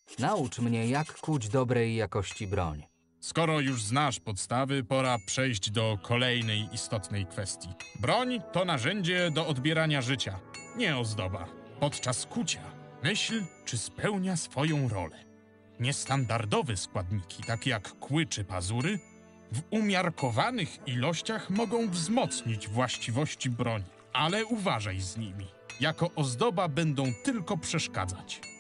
Naucz mnie, jak kuć dobrej jakości broń. Skoro już znasz podstawy, pora przejść do kolejnej istotnej kwestii. Broń to narzędzie do odbierania życia, nie ozdoba. Podczas kucia myśl, czy spełnia swoją rolę. Niestandardowe składniki, takie jak kły czy pazury, w umiarkowanych ilościach mogą wzmocnić właściwości broni, ale uważaj z nimi. Jako ozdoba będą tylko przeszkadzać.